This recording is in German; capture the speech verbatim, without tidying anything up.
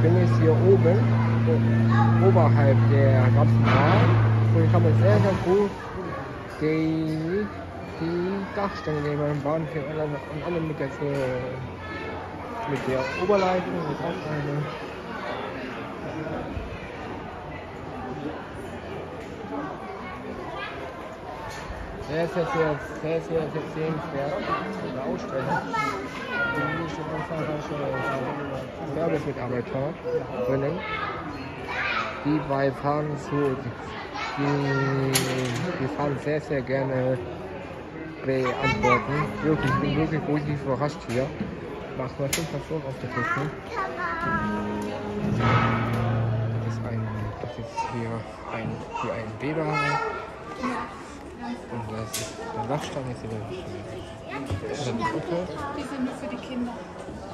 bin jetzt hier oben, o- oberhalb der ganzen Bahn. Und hier kann man sehr, sehr gut die, die Dachstange nehmen, Bahn für alle, und alle mit der, mit der Oberleitung, mit Aufteilung. Sehr, sehr, sehr, sehr, sehr, sehr sehenswert. Eine Ausstellung. Hier steht noch zahlreiche Servicemitarbeiter drinnen. Die bei fahren so, die, die fahren sehr, sehr gerne beantworten. Wirklich, ich bin wirklich positiv überrascht hier. Macht mal fünf Personen auf der Küche. Das ist ein, das ist hier ein, hier ein Weber. Und das ist der Lachstand ist hier. Die sind nur für die Kinder.